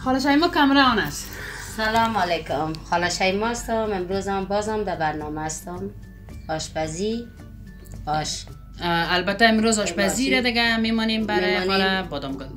خاله شیما کامرا آن است. سلام علیکم، خاله شیما هستم. امروز هم بازم در برنامه هستم. آشپزی البته امروز آشپزی را دیگه میمانیم برای خاله بادامگل.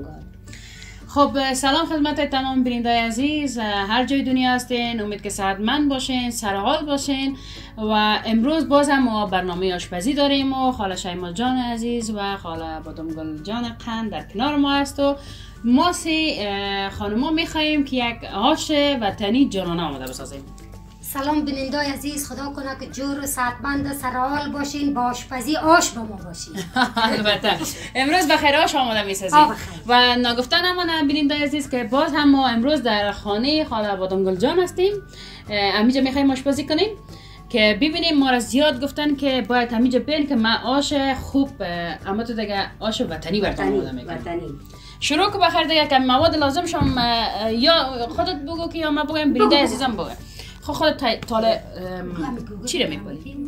خب سلام خدمت تمام بینندگان عزیز، هر جای دنیا هستین، امید که صحتمند باشین، سرحال باشین. و امروز باز هم ما برنامه آشپزی داریم و خاله شیما جان عزیز و خاله بادامگل جان قند در کنار ما است و ما سه خانما میخواییم که یک آش وطنی جانانه آماده بسازیم. سلام بینندگان عزیز، خدا کنه که جور و صحتمند سرحال باشین، با آشپزی آش با ما باشین. البته امروز بخیر آش آماده میسازیم و نگفته نمانه بینندگان عزیز که باز هم ما امروز در خانه خاله بادامگل جان هستیم. همینجا میخوایم آشپزی کنیم که ببینیم. ما را زیاد گفتن که باید همینجا بین که من آش خوب اما تو دیگه آش وطنی براتون آماده میکنم. شروع که بخیر دیگه که مواد لازم شم یا خودت بگو که یا من بگم بیننده عزیزم بگو. خودت تاله چی رو میکنی؟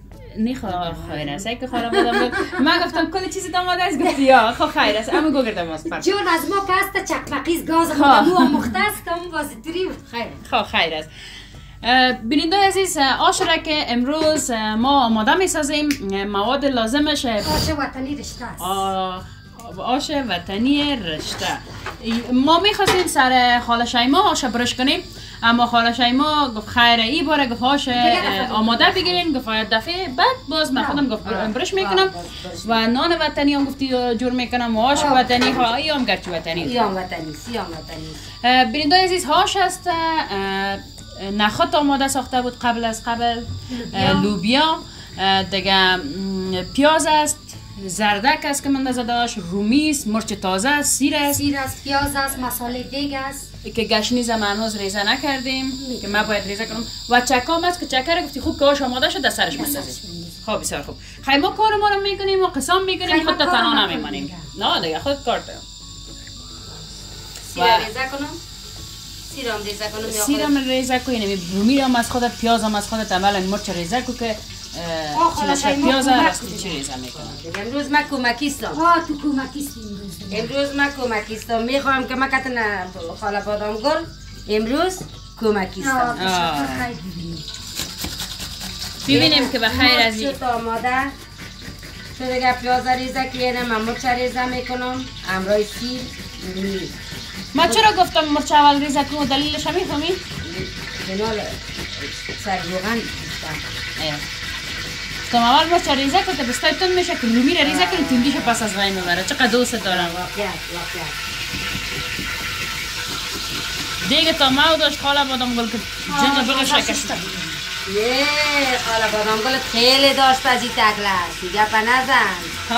خیر است که خاله بادامگل من گفتم کل چیزی آماده است، گفتی یا خیر است اما گوگردم است جون از ما که است چکمقیز گاز مو مختص کم واسطوری خیر است. بیننده عزیز، آش را که امروز ما آماده میسازیم مواد لازمش آش وطنی رشته است. آش وطنی رشته. ما میخواستیم سر خاله شیما آش برش کنیم اما خاله شیما گفت خیره ای باره گفت آش آماده بگیرین، گفت دفعه بعد باز من خودم گفت برش میکنم و نان وطنی هم گفتی جور میکنم و آش وطنی ها ای هم گرچه وطنی ای هم وطنی. بیننده عزیز، هاش است نخود آماده ساخته بود قبل لوبیا دیگه، پیاز است، زردک است که من زده داشت، رومی است، مرچ تازه است، سیر است، پیاز است، مساله دیگ است که گشنیز ما هنوز ریزه نکردیم که ما باید ریزه کنم و چکام است که چکر گفتی خوب که آش آماده شد سرش میندازیم. خب بسیار خوب. خیلی ما کار ما رو میکنیم و قسم میکنیم، خود تا تنها نمیمانیم. نه دیگه خود کار داریم. سیر ریزه کنم. سیرم ریزه کنیم، رومی هم از خودت، پیاز هم از خودت، اولا مرچ ریزه کن که پیاز راستی چی ریزه میکنم. امروز من کمکیستم. تو کمکیستی امروز من کمکیستم. میخوام که من کتن خاله بادامگل امروز کمکیستم. ببینیم که بخیر از این آماده تو دیگه پیاز ریزه کنم، من مرچ ریزه میکنم همراه سیر رومی. ما چرا گفتم مرچ اول ریزه کنم؟ دلیلش هم میفهمی؟ جنال سرگوغن بیشتر تو اول مرچ ریزه کنم که بستای تون میشه که رومی را ریزه کنم تندیش پس از غیر میبره. چقدر دوست دارم دیگه تا ما داشت خاله بادامگل که جنگ بغش شکست. خاله بادامگل خیلی داشت پزی تکله است دیگه پا نزن.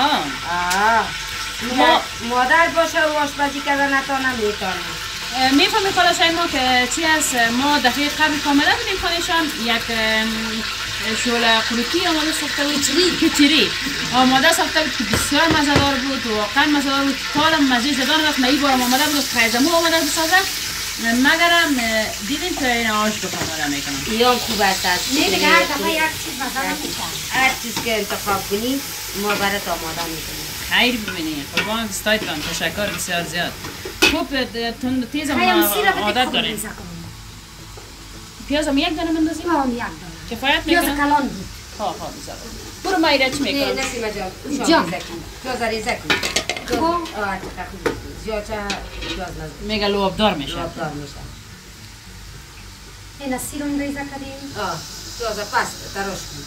مادر باشه و آشپزی کردن نتانم میتانم. میفهمی خاله شیما که چی است؟ ما دفعه قبل کاملا بودیم خانهشان یک شوله قروتی آماده ساخته بود، کچری آماده ساخته بود که بسیار مزه‌دار بود و واقعا مزه‌دار بود. کارم مزه زدن رفت. من این بارم آماده بود خیزمو آماده بسازم مگرم دیدیم که این آش رو آماده میکنم. این هم خوب است. نه دیگه هر دفعه یک چیز مثلا میکنم. هر چیز که انتخاب کنی ما برات آماده میکنیم. خیر ببینید قربان استایتان، تشکر بسیار زیاد. خوب تیز هم عادت داریم. پیاز هم یک دانه مندازیم؟ یک دانه کفایت پیاز میکنم؟ کلان بود. بسیار برو ما ایرچ میکنم. نه نسیمه جان پیاز ریزه کن. زیاد چه پیاز نزد میگه لوابدار میشه. این سیرم ریزه کردیم. پیاز پس تراش کن.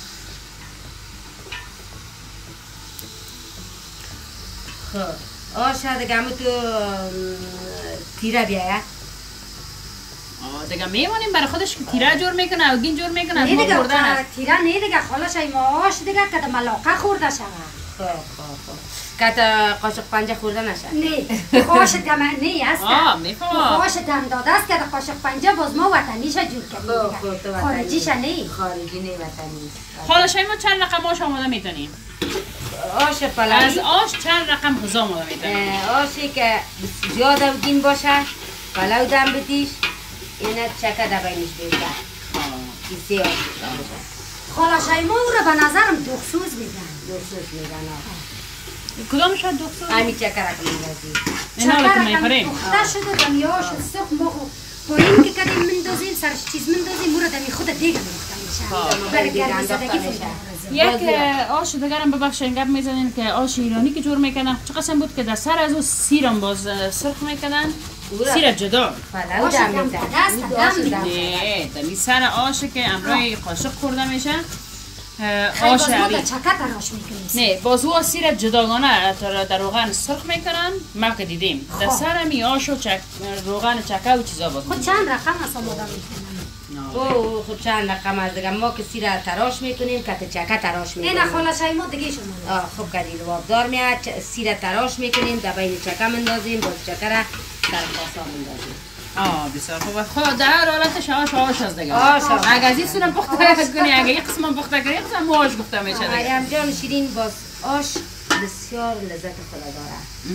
خب آش دیگه همون تو تیره بیایه. دیگه میمونیم برای خودش که تیره جور میکنه و گین جور میکنه. نه دیگه تیره نه دیگه خاله شیما آش دیگه که ملاقه خورده شود. خب که قاشق پنجه خورده نشه. نه قاشق دم نه است. میفهمم. قاشق دم داده است که قاشق پنجه باز ما وطنیش جور کردیم. خارجیش نه. خارجی نه وطنی. خاله شیما چند رقم آش آماده میتونیم؟ آش پلاوی از آش چند رقم غذا آماده میتونیم؟ آشی که زیاد و گین باشه پلاو دم بدیش اینا چکه دبینش بیده. کسی آش خاله شیما او را به نظرم دخسوز میگن. دخسوز میگن کدام شد دکتر؟ همین چکر که میندازی اینا رو که میخوریم پخته شده دمی آش و سرخ ما خو با این که کدیم مندازیم سرش چیز مندازیم مورد دمی خود دیگه میخته میشه برای گرمی زدگی یک آش دیگرم ببخشید گپ میزنین که آش ایرانی که جور میکنن چه قسم بود که در سر از اون سیرم باز سرخ میکنن سیر جدا پلو دم میزن نه دمی سر آش که امروی قاشق خورده میشه آش علی چکت راش میکنیم نه باز او سیر جداگانه در روغن سرخ میکنن ما که دیدیم در سر می آش و روغن چکه و چیزا باز خود چند رقم اصلا آدم میکنن او خب چند رقم از دیگه ما که سیر تراش میکنیم که چکه تراش میکنیم این خاله شایما دیگه شما خب کدی لوابدار میاد سیر تراش میکنیم در بین چکه مندازیم باز چکه را سر پاسا مندازیم بسیار خوب خب در هر حالتش آش از دیگه آش اگه از این سونم پخته کنی اگه یک قسم پخته کنی یک قسم آش گفته میشه دیگه مریم جان شیرین باز آش بسیار لذت خود داره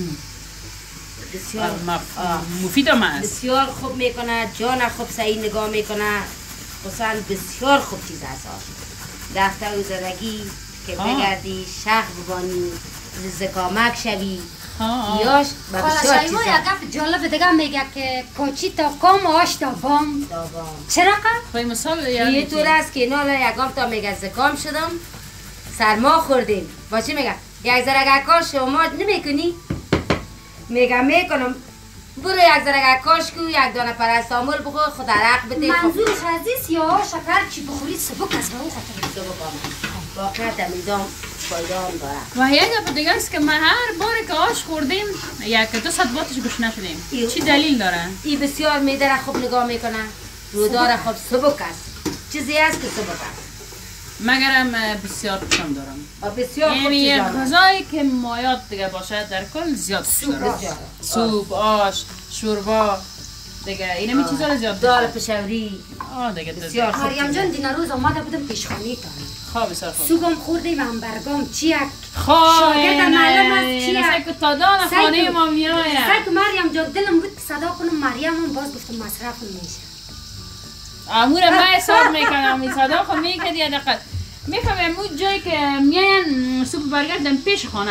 بسیار مفید هم است بسیار خوب میکنه جان خوب صحیح نگاه میکنه خصوصا بسیار خوب چیز است آش دفتر و زندگی که بگردی شخ ببانی زکامک شوی یاش خاله شایما یک گپ جالب دیگه میگه که کوچی تا کام آش تا بام چرا خب مثال یه طور است که اینا یکم تا میگه زکام شدم سرما خوردیم با چی میگه یک ذره کاش شما نمیکنی میگم میکنم برو یک ذره کاش کو یک دانه پرستامول بخور خود عرق بده منظورش عزیز یا شکر چی بخوری سبک از به اون خاطر سبک واقعا دمیدام فایده هم داره و یک گپ دیگه است که ما هر باری که آش خوردیم یک دو ساعت باتش گوش نشدیم چی دلیل داره؟ این بسیار میده را خوب نگاه میکنه رودار خوب سبک است چیزی است که سبک است مگرم بسیار پسند دارم بسیار خوب یعنی غذایی که مایات دیگه باشه در کل زیاد سوپ آش شوربا دیگه اینا می چیزا زیاد دال پشوری دیگه بسیار خوب مریم جان دینا روز آمده بودم پیشخانی تا خواه بسیار خوب سوگم خوردیم همبرگام چیک شاگرد معلم است چیک سیکو تا دان خانه ما میآید سیکو مریم جان دلم بود صدا کنم مریم هم باز گفتم مصرف میشه امور ما حساب میکنم این صدا خو میکردی حداقل میفهمم اون جایی که میان سوپ برگر دم پیش خانه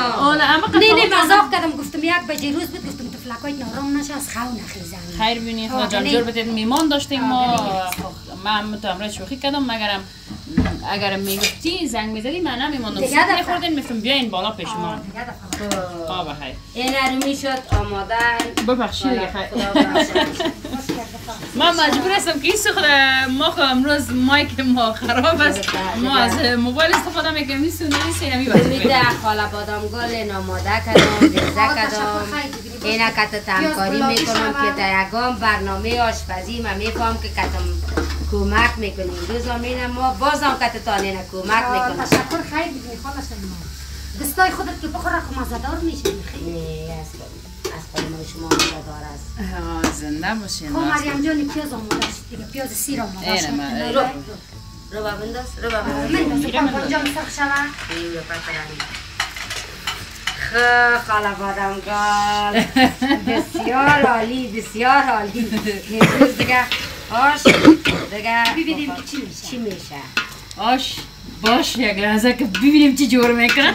نه مزاق کردم گفتم یک بجه روز بود گفتم تفلکای نارام نشه از خو نخیزن خیر بینی خدا جان جور بدید میمان داشتیم ما من متامره شوخی کردم مگرم اگر میگفتی زنگ میزدی من نمیماندم سوپ میخوردیم میفتم بیاین بالا پیش ما بخیر این رو میشد آمادن ببخشید دیگه خیر من مجبور هستم که این سخت ما خو امروز مایک ما خراب است ما از موبایل استفاده میکنیم این سونی میده خاله بادام گل این آماده کردم ریزه کردم اینا کت تمکاری میکنم که در یکم برنامه آشپزی من میفهم که کتم کمک میکنیم روز امین ما بازم کت تانینا کمک میکنم تشکر خیلی بگی خاله شما دستای خودت که بخوره خو مزدار میشه نه از خود ما شما مزدار است زنده باشین خب مریم جانی پیاز آماده شد دیگه پیاز سیر آماده شد رو بنداز رو بنداز من بانجام سرخ شوه اینو پترانی خاله بادم گل بسیار عالی بسیار عالی امروز دیگه آش دیگه ببینیم که چی میشه آش باش یک لحظه که ببینیم چی جور میکنه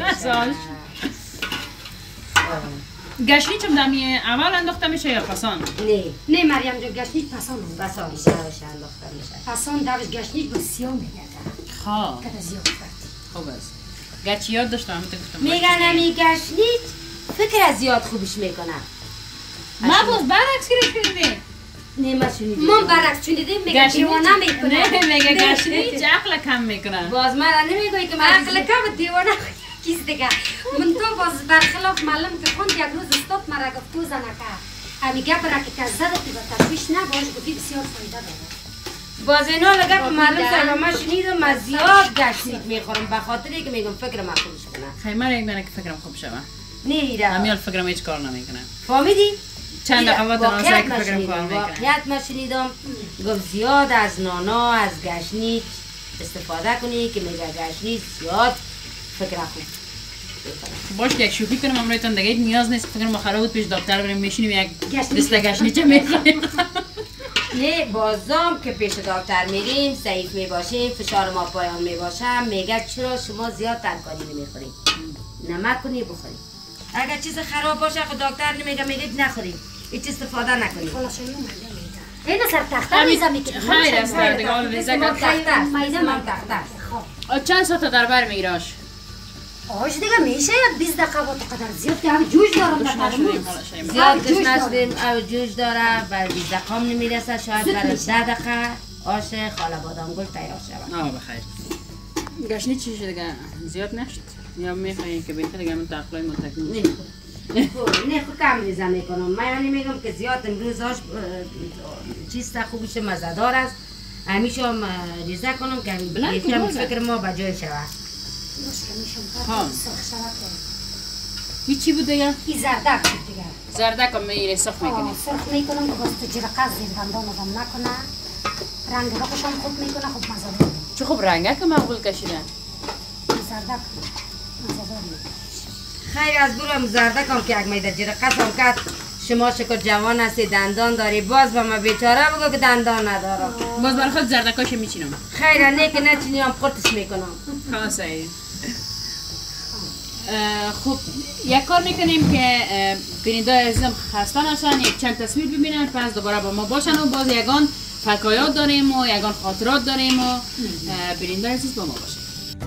گشنیچ هم دمی اول انداخته میشه یا پسان؟ نه مریم جان گشنیچ پسان انداخته میشه پسان درش گشنیچ با سیاه میگرده خواه که زیاد کردی خوب است گچی یاد داشتم همه گفتم میگن همی گشنیچ فکر از زیاد خوبش میکنه ما باز برعکس گریش کنیدیم نه ما شنیدیم ما برعکس شنیدیم میگه دیوانه میکنه نه میگه گشنیچ عقل کم میکنه باز من نمیگوی که من عقل کم دیوانه کیس دیگه من تو باز برخلاف معلم که خوند یک روز استاد مرا گفت تو زنکه همی گپ را که کذبتی با تشویش نباش گفتی بسیار فایده داره باز اینا لگه که معلم سر من شنیدم من زیاد گشنیچ میخورم به خاطری که میگم فکر من خوبش کنه خیمه یک دانه که فکرم خوب شوه نه ایره همیال فکرم هیچ کار نمیکنه فهمیدی؟ چند دقیقه تناسایی که فکرم کار میکنه واقعیت من شنیدم گفت زیاد از نانا از گشنیچ استفاده کنی که میگه گشنیچ زیاد فکر خوب باش یک شوخی کنم امرویتان دیگه نیاز نیست فکر ما خراب بود پیش دکتر بریم میشینیم یک دست گشنیچ میخوریم نه بازم که پیش دکتر میریم ضعیف میباشیم فشار ما پایان میباشه میگه چرا شما زیاد ترکاری نمیخورید نمک کنی بخوری. اگر چیز خراب باشه خود دکتر میگه نخوری. هیچ استفاده نکنی. اینو سر تخته میزمی که خیر است دیگه حالا ریزه کن تخته. چند ساعت در بر میگیراش؟ آش دیگه میشه یا 20 دقیقه با قدر زیاد که همه جوش دارم در مرموز زیاد جوش نشدیم او جوش داره بر 20 دقیقه هم نمیرسه شاید برای 10 دقیقه آش خاله بادام گل تیار شود. بخیر گشنی چی شد دیگه زیاد نشد یا میخوایی که بهتر دیگه من تقلای منتقل نه خود کم ریزه میکنم من میگم که زیاد امروز آش چیز خوبش مزدار است همیشه هم ریزه کنم که یکم فکر ما بجای شود. چی بود دیگه؟ این زردک بود دیگه زردک هم میره سرخ میکنی؟ سرخ میکنم که باز تو جرقه زیر دندان آدم نکنه رنگ ها خوشم خوب میکنه خوب مزه داره. چه خوب رنگه که مقبول کشیده؟ زردک مزه داره. خیر از برم زردک هم که یک میده جرقه هم کرد شما شکر جوان هستی دندان داری باز به ما بیچاره بگو که دندان ندارم باز برای خود زردکاشو میچینم خیره نه که نچینی هم قرطش میکنم خاصه خب یک کار میکنیم که بیننده عزیزم خسته نشن یک چند تصویر ببینن پس دوباره با ما باشن و باز یگان حکایات داریم و یگان خاطرات داریم و بیننده عزیز با ما باشن.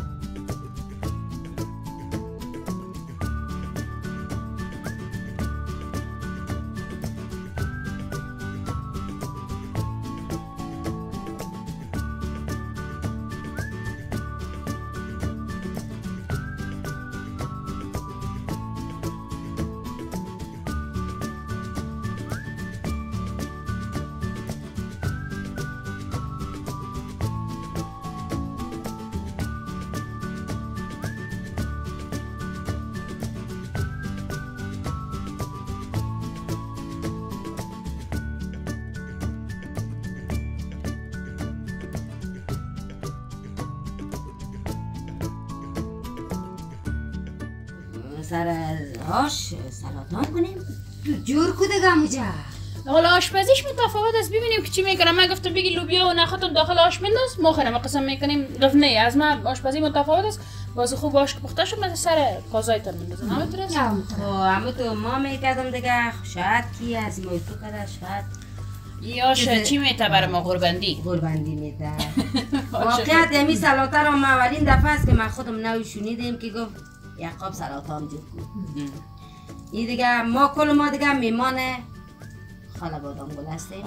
سر آش سلطان کنیم جور کده گموجه حالا آشپزیش متفاوت است ببینیم که چی میکنم من گفتم بگی لوبیا و نخاتون داخل آش بنداز ما خیلی ما قسم میکنیم گفت نه از من آشپزی متفاوت است باز خوب آش پخته شد مثلا سر کازایت میندازن همه تو ما میکردم دیگه شاید کی از ما تو کده شاید یاش چی میته برای ما قربندی میته واقعیت یمی سلطه را ما اولین دفعه است که من خودم نوی شنیدیم که گفت یک قاب سلطه هم جور کن این دیگه ما کل ما دیگه میمان خاله بادام گل هستیم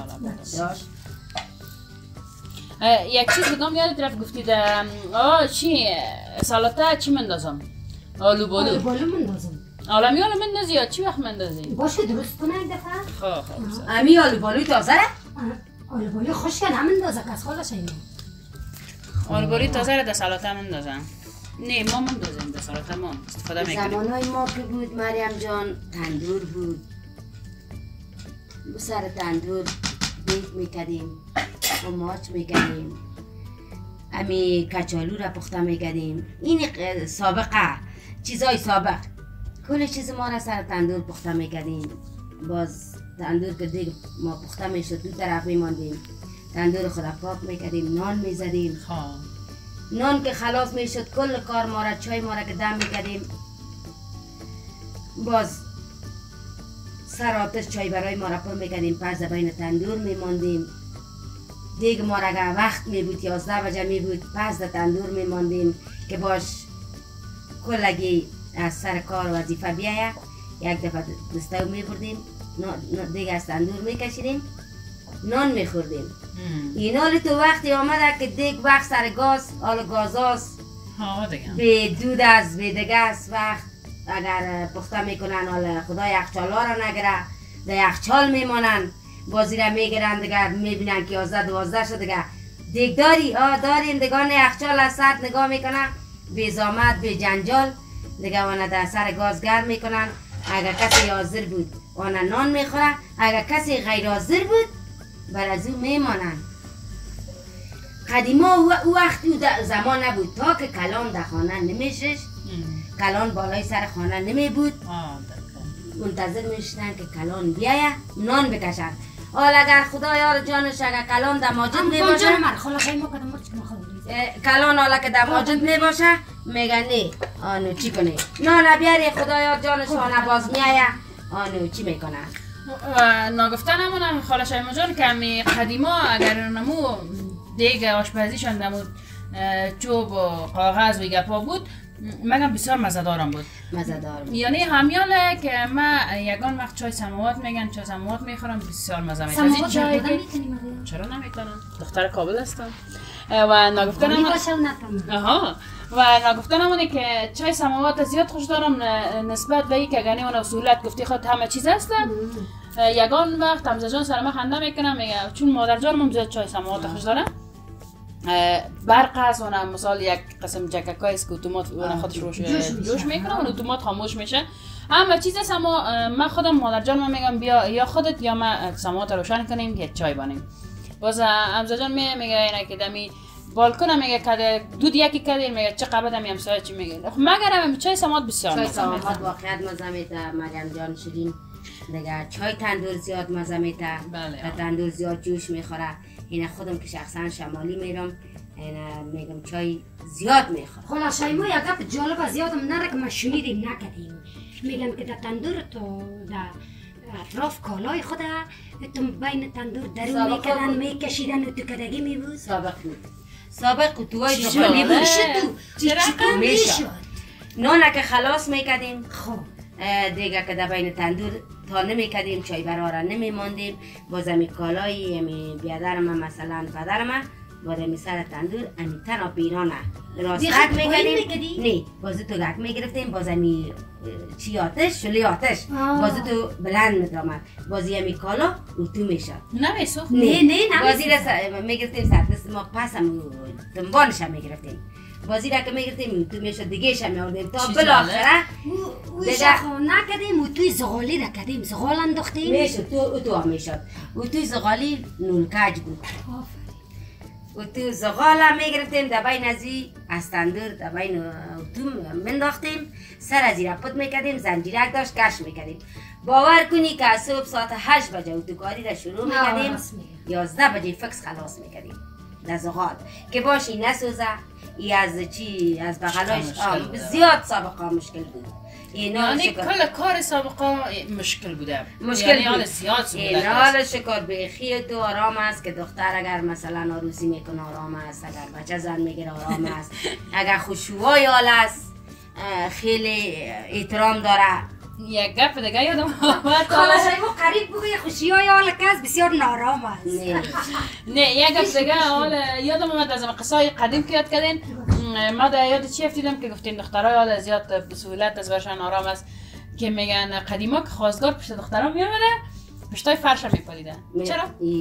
یک چیز دیگه هم یاد طرف گفتید چی سلطه چی مندازم آلو بالو مندازم آلو مندازی یا چی وقت مندازی باشه درست کنه یک دفعه امی آلو بالوی تازه ره آلو بالوی خوش کنه مندازه کس خالش اینه آلو بالوی تازه ره در سلطه مندازم نه ما مندازیم در سلطه ما استفاده میکنیم زمانهای ما که بود مریم جان تندور بود سر تندور بیت میکردیم و ماچ میکردیم امی کچالو را پخته میکردیم این سابقه چیزای سابق کل چیز ما را سر تندور پخته میکردیم باز تندور که دیگه ما پخته میشد دو طرف میماندیم تندور خود پاک میکردیم نان میزدیم نان که خلاص میشد کل کار ما را چای ما را که دم میکردیم باز سر آتش چای برای ما را پر میکردیم پس بین تندور میماندیم دیگه ما را اگر وقت میبود 11 بجه میبود پس در تندور میماندیم که باش کلگی از سر کار وظیفه بیایه یک دفعه دستو میبردیم دیگه از تندور میکشیدیم نان میخوردیم این حال تو وقتی آمده که دیگه وقت سر گاز حال گازاست به دود از به دیگه است وقت اگر پخته میکنن حالا خدا یخچالا را نگره در یخچال میمانن بازی را میگیرن دیگه میبینن که 11 12 شد دیگه دیگ داری داریم دیگه یخچال از سر نگاه میکنن به زامت به جنجال دیگه آنها در سر گاز گرم میکنن اگر کسی حاضر بود آنها نان میخوره اگر کسی غیر حاضر بود بر از او میمانن قدیما او وقتی زمان نبود تا که کلان در خانه نمیشش کلان بالای سر خانه نمی بود منتظر میشتن که کلان بیایه نان بکشن حال اگر خدایا جانش اگر کلان در ماجد می باشه کلان حالا که در ماجد می باشه میگه نه آنو چی کنه نه بیاری خدایا جانش آنه باز میایه آنو چی میکنه و نگفتن همون خاله شایما جان که همی قدیما اگر نمو دیگ آشپزیشان نمو چوب و کاغذ و گپا بود مگم بسیار مزه‌دارم بود یعنی همیاله که من یگان وقت چای سماوات میگن چای سماوات میخورم بسیار مزه میاد سماوات چای چرا نمیتونم دختر کابل هستم و نگفتن و نگفتن همونه که چای سماوات زیاد خوش دارم نسبت به این که گنی اون اصولت گفتی خود همه چیز هستن یگان وقت حمزه جان سر من خنده میکنم میگه چون مادر جانم زیاد چای سماوات خوش دارم برق هست اون مثال یک قسم جککای است که اتومات اون خودش روش جوش میکنه اون اتومات خاموش میشه همه چیز هست اما من خودم مادر جان من میگم بیا یا خودت یا ما سماوات روشن کنیم یا چای بانیم باز حمزه جان میگه اینا که دمی بالکن میگه که دود یکی کردیم میگه چه قبض هم همسایه چی میگه مگر هم چای سماوات بسیار چای سماوات واقعیت مزه میده مریم جان شیرین دیگه چای تندور زیاد مزه میده تندور زیاد جوش میخوره اینا خودم که شخصا شمالی میرم اینا میگم چای زیاد میخورم خلا شایما یک گپ جالب زیادم نره که ما شنیدیم نکردیم میگم که در تندور تو در اطراف کالای خود تو بین تندور درون میکردن میکشیدن و تو کدگی میبود سابق توهای دخانی بود چرا میشد نونه که خلاص میکردیم خب دیگه که در بین تندور تا نمیکردیم چای براره نمیماندیم باز امی کالایی امی بیادر من مثلا پدر من باز امی سر تندور امی تنها پیرانه راستک میکردیم نه باز تو گک میگرفتیم باز امی چی آتش شلی آتش باز تو بلند میدرامد باز امی کالا او تو میشد نمیسوخت نه بازی را میگرفتیم سر ما پس هم دنبانش هم میگرفتیم بازی را که میگرفتیم تو میشد دیگه شم میاردیم تا بالاخره او نکردیم او توی زغالی را کردیم زغال انداختیم میشد تو هم میشد او توی زغالی نونکج بود و تو زغال هم میگرفتیم در بین ازی از تندور در بین تو منداختیم سر ازی را پت میکردیم زنجیرک داشت کش میکردیم باور کنی که از صبح ساعت 8 بجه و تو کاری را شروع میکردیم 11 بجه فکس خلاص میکردیم در زغال که باشی نسوزه ای از چی از بغلایش زیاد سابقه مشکل بود یعنی کل کار سابقه مشکل بوده یعنی حال زیاد سبوده این حال شکر بخی تو آرام است که دختر اگر مثلا آروزی میکنه آرام است اگر بچه زن میگیره آرام است اگر خشوعای حال است خیلی احترام داره یک گپ دیگه یادم آمد خاله شایما قریب بگوی خوشیای حال کس بسیار نارام است نه یک گپ دیگه حال یادم آمد از قصای قدیم که یاد کردین ما در یاد چی افتیدم که گفتین دخترای حال زیاد بسهولت از برشان آرام است که میگن قدیما که خواستگار پشت دخترها میامده پشتای فرش میپالیدن چرا؟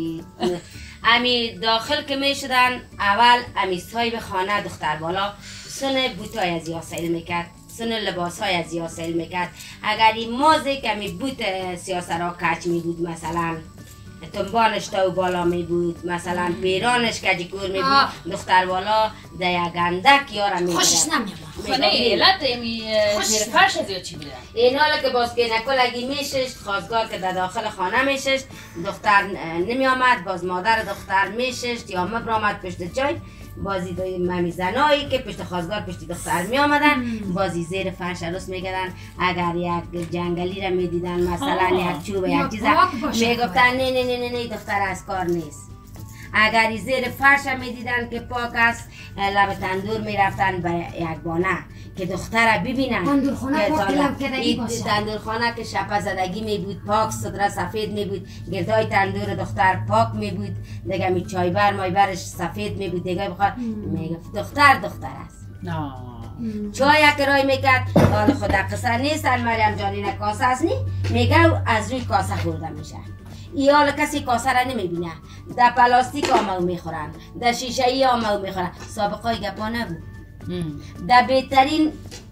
امی داخل که میشدن اول امی صاحب خانه دختر بالا سن بوتای از یا سیل میکرد سن لباس های از یا سیل میکرد اگر این موزه که می بوت سیاسرا کچ می بود مثلا تنبانش تا بالا می بود مثلا پیرانش کجیکور می بود دختر بالا در یک گندک یارم می بود خوشش نمیاد خونه علت زیر فرش از یا چی بوده؟ این حالا که باز که نکل اگی میششت خواستگار که در داخل خانه میششت دختر نمی آمد باز مادر دختر میششت یا مبرامد پشت جای بازی ممی زنایی که پشت خواستگار پشت دختر می آمدن بازی زیر فرش عروس می گردن اگر یک جنگلی را می دیدن مثلا یک چوب یک چیز می گفتن نه دختر از کار نیست اگر زیر فرش می دیدن که پاک است لب تندور می رفتن به یک بانه که دختر ببینن تندورخانه پاک لب کدگی باشه تندورخانه که شپه زدگی می بود پاک صدره سفید می بود گردای تندور دختر پاک می بود دیگه می چایبر مایبرش سفید می بود دیگه بخواد می گفت دختر است چای یک رای میکرد حال خود قصر نیستن مریم جان این کاسه است نی میگه از روی کاسه خورده میشه ای حال کسی کاسه را نمیبینه در پلاستیک آمو میخورن در شیشه ای آمو میخورن سابقه گپا نبود در بهترین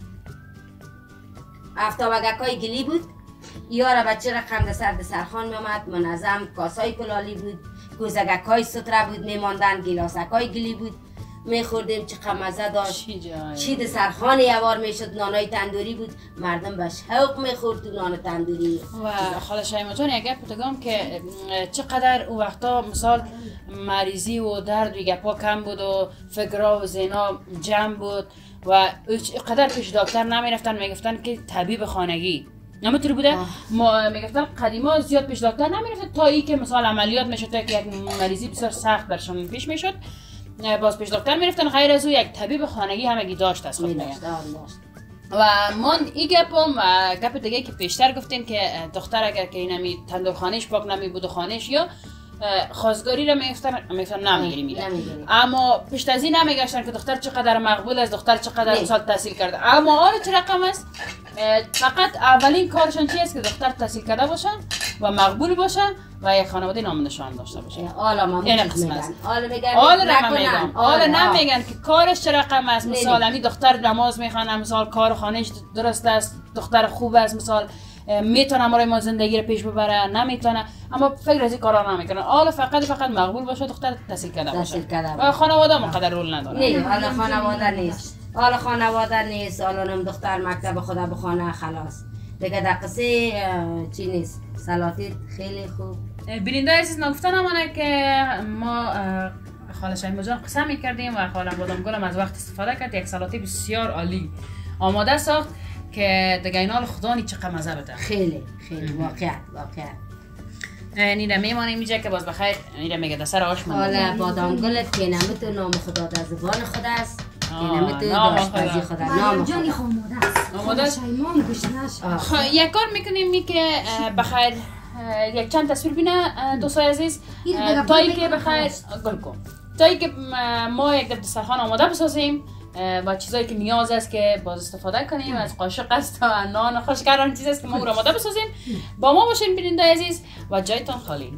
افتابگک های گلی بود یارا بچه رقم در سر سرخان میامد منظم کاسای کلالی بود گوزگک های ستره بود میماندن گلاسک های گلی بود میخوردیم چقدر مزه داشت. چی دسترخوان یوار میشد، نانای تندوری بود، مردم به شوق میخورد تو نان تندوری. و خاله شیما جان یک گپ بگم که چقدر او وقتا مثال مریضی و درد و گپا کم بود و فکرها و ذهنها جمع بود و قدر پیش دکتر نمیرفتن، میگفتن که طبیب خانگی نمیتونی بوده. ما میگفتن قدیما زیاد پیش دکتر نمیرفتن تا ای که مثلا عملیات میشد تا که یک مریضی بسیار سخت برشون پیش میشد باز پیش دکتر میرفتن. غیر از او یک طبیب خانگی همگی داشت از خود میگن. و من این گپم و گپ دیگه که پیشتر گفتیم که دختر اگر که اینمی تندورخانهش پاک نمی بود و خانهش یا خواستگاری را میگفتن نمیگیری میره، اما پیش از این نمیگشتن که دختر چقدر مقبول است، دختر چقدر مثال تحصیل کرده. اما حالا چه رقم است؟ فقط اولین کارشان چی است که دختر تحصیل کرده باشه و مقبول باشه و یک خانواده نام نشان داشته باشه. این قسم است. حالا نمیگن که کارش چه رقم است. مثلا می دختر نماز میخونه، مثلا کار خانهش درست است، دختر خوب است، مثلا میتونه برای ما زندگی رو پیش ببره، نمیتونه، اما فکر از این کارا نمیکنه. حالا فقط مقبول باشه، دختر تحصیل کرده باشه و خانواده مقدر رول نداره. نه حالا خانواده نیست، حالا خانواده نیست، حالا نم دختر مکتب خدا بخونه خلاص دیگه. در قصه چی نیست. سلاتید خیلی خوب. بیننده عزیز نگفتن همانه که ما خاله شیما جان قسم میکردیم و خاله بادامگل هم از وقت استفاده کرد، یک سلاتی بسیار عالی آماده ساخت که دیگه اینال خدا نی چقدر مزه بده. خیلی واقعا نیره میمانیم اینجا که باز بخیر نیره میگه دسر آش من. حالا بادامگلت که نمتو نام خدا در زبان خود است، که نمتو داشتازی خدا نام جانی خاموده است. شیما گوشنش. یک کار میکنیم می که بخیر یک چند تصویر بینه دوستای عزیز تایی که بخیر گل کن، تایی که ما یک دسترخوان آماده بسازیم و چیزایی که نیاز است که باز استفاده کنیم، از قاشق است تا نان خوشگران چیزی است که ما او را آماده بسازیم. با ما باشین بیننده عزیز و جایتان خالی.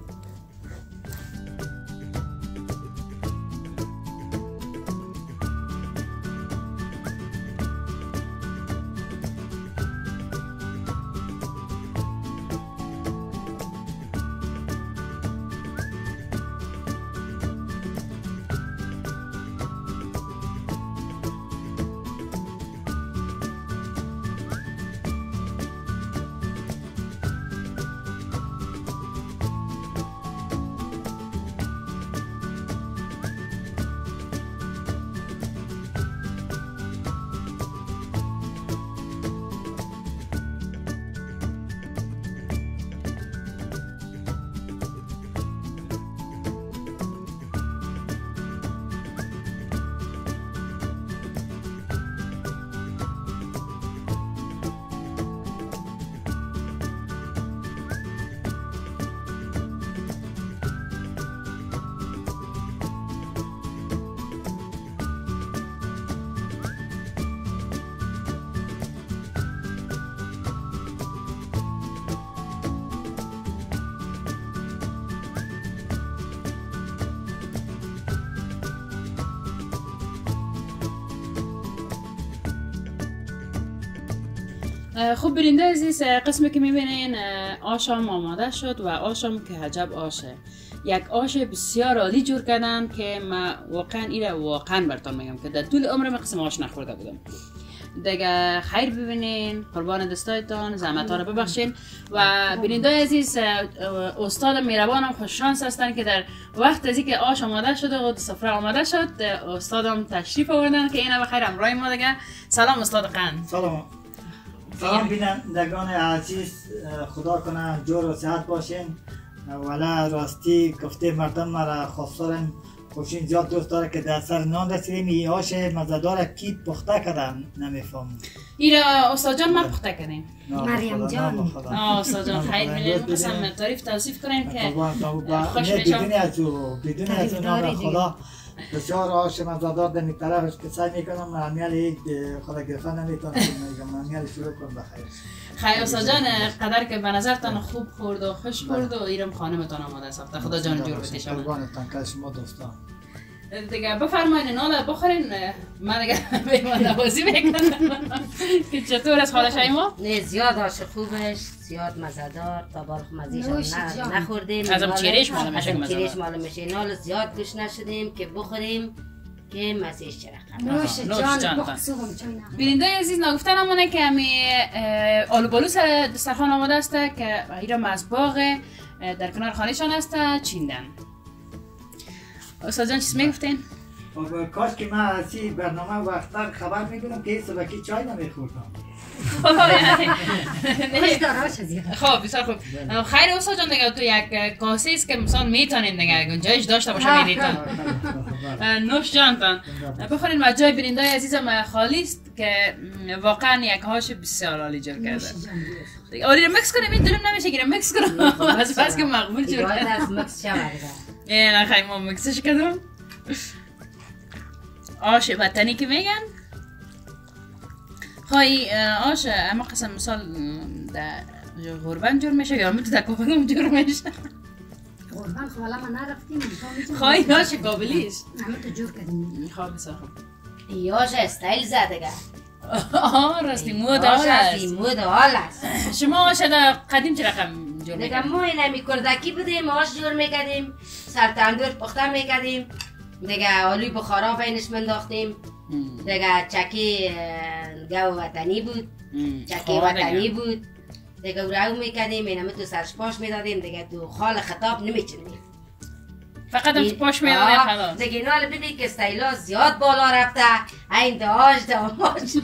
خوب بیننده عزیز، قسمی که میبینین آشام آماده شد و آشام که عجب آشه، یک آش بسیار عالی جور کردن که ما واقعا ایره واقعا براتون میگم که در طول عمرم قسم آش نخورده بودم. دیگه خیر ببینین، قربان دستایتان، زحمت‌ها رو ببخشین. و بیننده عزیز، استاد مهربانم خوش شانس هستن که در وقت از اینکه آش آماده شده و سفره آماده شد، استادم تشریف آوردن که اینا بخیر همراه ما. دیگه سلام استاد قند. سلام بینندگان عزیز، خدا کنه جور و صحت باشین. ولی راستی گفته مردم مرا خواستارن خوشین زیاد دوست داره که در سر نان رسیدیم. این آش مزه‌دار کی پخته کردن نمیفهم. اینا استاد جان ما پخته کردیم. مریم جان. استاد جان خیر می‌لیم. قسم تعریف توصیف کنین که خوش بدون از نام خدا بسیار آش مزه‌دار در این طرفش که سعی میکنم امیال خدا گرفتن نمیتونم میگم امیال شروع کنم بخیر. خیر استاد جان، قدر که به نظرتان خوب خورد و خوش خورد و ایرم خانمتان آماده ساخته. خدا جان جور بده شما. قربانتان که شما دوستان. دیگه بفرمایید نان بخورین، من دیگه میهمان نوازی میکنم. که چطور است حال شما؟ نه زیاد آش خوبش، زیاد مزه‌دار، تا بالخ مزیش نخوردیم. ازم چیرش مال میشه چیرش مال میشه. نال زیاد گوش نشدیم که بخوریم که مسیح چرخ نوش نوش جان جان. بخصوصم چای نه بیننده عزیز نگفتن همونه که همی آلو بالو سر دسترخوان آماده است که ایران از باغ در کنار خانهشان است چیندن. استاد جان چیز میگفتین؟ کاش که من از این برنامه وقتا خبر میگونم که این صبحی چای نمیخوردم. خوش داراش از خب بسیار خوب. خیر استاد جان دیگه تو یک کاسه است که مثلا میتونین دیگه گنجایش داشته باشه میدیتون. نوش جانتان. بخورین و جای بیننده عزیزم خالی است که واقعا یک هاش بسیار عالی جور کرده. آری رو مکس کنیم این دلم نمیشه گیرم مکس کنم از بس که مقبول جور کرده. از مکس شورده. نه خیلی ما مکسش کردم. آش وطنی که میگن خواهی آش اما قسم مثال در غربان جور میشه یا میتو در کوپنگم جور میشه قربان خب حالا ما نرفتیم خواهی آش قابلیست همه تو جور کردیم خواه بسیار خوب ای آش استایل زدگه آه راستی مود آش حال راستی است مود حال است شما آش در قدیم چه رقم جور دیگه میکنید؟ ما اینمی کردکی بودیم آش جور میکردیم سرتندور پخته میکردیم دیگه آلوی بخارا بینش منداختیم دیگه چکی گو وطنی بود چکی وطنی بود دیگه رو میکردیم اینمه تو سرش پاش میدادیم دیگه تو خال خطاب نمیچنیم فقط هم تو پاش میدادیم خلاص دیگه اینا حالا ببین که استایلا زیاد بالا رفته این داش داماش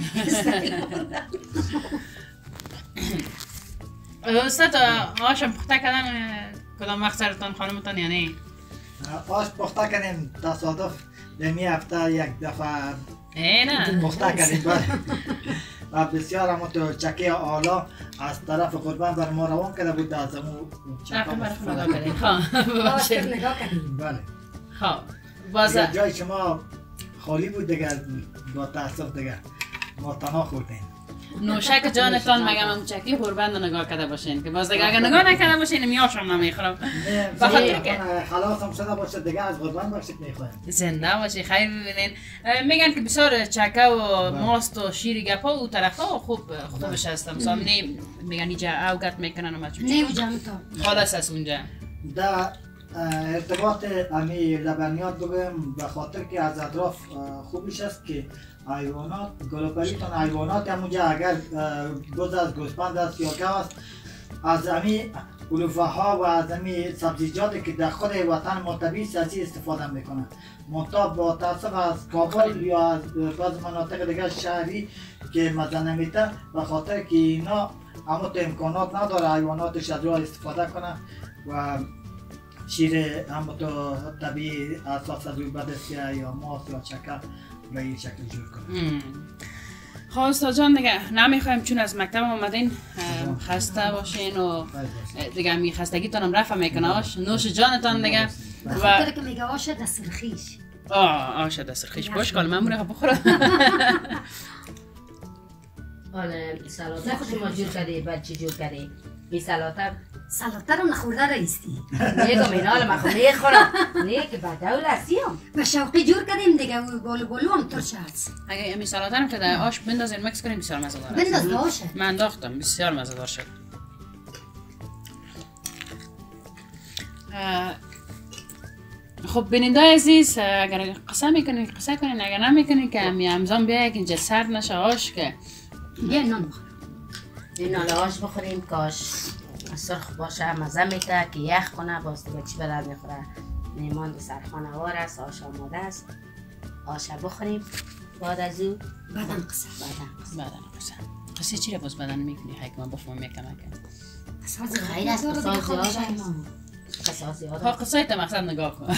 استاد آشم پخته کردن کدام وقت سرتان خانمتان یعنی؟ آش پخته کنیم تصادف دمی هفته یک دفعه نه پخته کنیم و بسیار هم تو چکی آلا از طرف قربان بر ما روان کرده بود از امو رقم برای خدا چکا کردیم خواه آش نگاه کردیم بله خواه بازه جای شما خالی بود دیگه با تاسف دیگه ما تنها خوردیم نوشک جانتان مگم هم چکی قربان نگاه کرده باشین که باز دیگه اگر نگاه نکرده باشین میاشم نمیخورم بخاطر که خلاص هم شده باشه دیگه از قربان باشید میخوایم زنده باشی خیر ببینین میگن که بسیار چکه و ماست و شیر گپا و طرفا خوبش هستم مثلا میگن اینجا اوگت میکنن و مچون نه و جانتان خلاص از اونجا در ارتباط امی لبنیات بگویم به خاطر که از اطراف خوبش است که حیوانات گلوپریتان حیوانات همونجا اگر گوز از گوسپند است یا گاو است از امی علوفه ها و از امی سبزیجاتی که در خود وطن مطبعی سیاسی استفاده میکنن منتها با تاسف از کابل یا از بعض مناطق دیگر شهری که مزه نمیده به خاطر که اینا اما تو امکانات نداره حیواناتش از راه استفاده کنن و شیر هم تو طبیعی اساس از روی بدسیه یا ماست یا چکر به این شکل جور کنیم خب استاد جان دیگه نمیخوایم چون از مکتب آمدین خسته باشین و دیگه می خستگیتان هم رفع میکنه آش نوش جانتان دیگه به خاطر که میگه آش دسترخیش آش دسترخیش باش کال من بوره بخورم حالا سلاته شما جور کردی بعد چی جور کردی این سلاته رو نخورده رایستی میگم اینا حالا من میخورم نه که بدول هستیم به شوقی جور کردیم دیگه گلو هم ترش هست اگه امی سلاته رو که در آش بندازین مکس کنیم بسیار مزه داره بنداز به آشه من انداختم بسیار مزه دار شد خب بیننده عزیز اگر قصه کنین اگر نمیکنین که امی همزان بیایی که اینجا سرد نشه آش که بیا نان بخورم این حالا آش بخوریم کاش سرخ باشه مزه میده که یخ کنه باز دیگه چی بدر میخوره میمان سرخانه وار است آش آماده است آش بخوریم بعد از او بدن قصه قصه چی رو باز بدن میکنی حیث من بفهم یکم خیر است قصه زیاد قصه زیاد قصه تا مقصد نگاه کن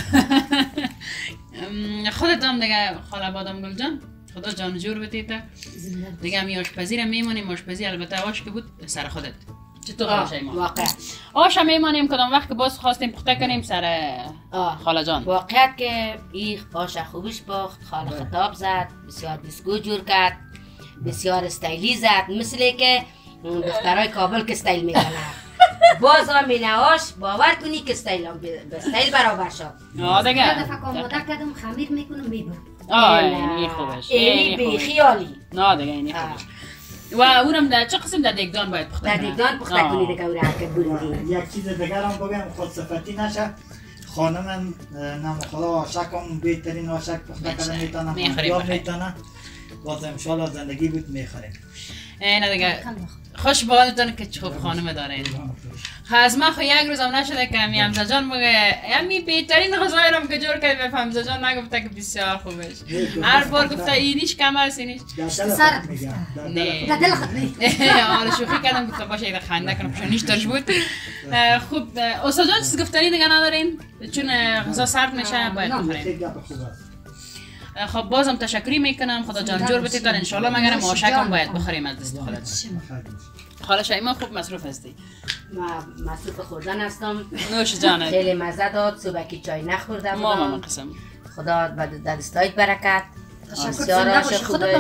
خودت هم دیگه خاله بادام گل جان خدا جان جور بدید دیگه همی آشپزی رو میمانیم آشپزی البته آش که بود سر خودت چطور باشه ایمان؟ واقعا آش هم میمانیم کدام وقت که باز خواستیم پخته کنیم سر خاله جان واقعیت که این آش خوبش باخت خاله خطاب زد بسیار بسکو جور کرد بسیار استایلی زد مثل که دخترای کابل که استایل میکنن باز هم اینه آش باور کنی که استایل برابر شد دیگه یه دفعه آماده کردم خمیر میکنم میبرم اینی خوبش اینی بی خیالی نه دیگه اینی خوبش و اونم در چه قسم در دیگدان باید پخته در دیگدان پخته کنی دیگه اون حرکت بودی یک چیز دیگر هم بگم خود صفتی نشه خانم نام خدا شکم بهترین آشک پخته کردن میتونم یاد میتونه باز انشالله زندگی بود میخوریم. نه دیگه خوش بالتون که خوب خانم دارین. از من خو یک روزم نشده که امی حمزه جان بگه امی بهترین غذای رم که جور کردی به حمزه جان نگفته که بسیار خوبش. هر بار گفته اینیش کم است اینیش. سرت نه. در دل خود نه. آره شوخی کردم گفتم باشه ایده خنده کنم چون نیشترش بود. خوب استاد جان چیز گفتنی دیگه ندارین؟ چون غذا سرد میشه باید بخوریم. خب بازم تشکری میکنم خدا جان جور بتید دار انشالله مگرم آشکم باید بخوریم از دست خالت. خاله شایما خوب مصروف هستی؟ ما مصروف خوردن هستم. نوش جانت. خیلی مزه داد صبحی چای نخورده بودم. ماما قسم. خدا در دستایت برکت. بسیار عاشق خوبش.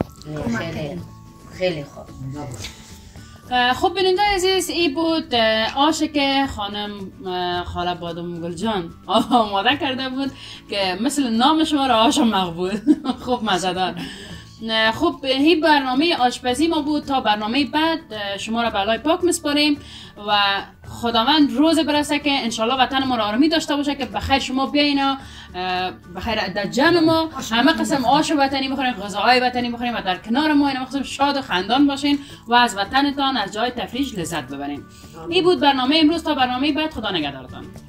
خیلی خوب. خب بیننده عزیز ای بود آشه که خانم خاله بادام گل جان آماده کرده بود که مثل نام شما را آش مقبول. خوب مزه‌دار. خب این برنامه آشپزی ما بود. تا برنامه بعد شما را به الله پاک میسپاریم و خداوند روز برسه که انشالله وطن ما را آرامی داشته باشه که بخیر شما بیایین بخیر در جمع ما همه قسم آش وطنی بخوریم غذاهای وطنی بخوریم و در کنار ما این قسم شاد و خندان باشین و از وطنتان از جای تفریح لذت ببرین. این بود برنامه امروز. تا برنامه بعد خدا نگهدارتان.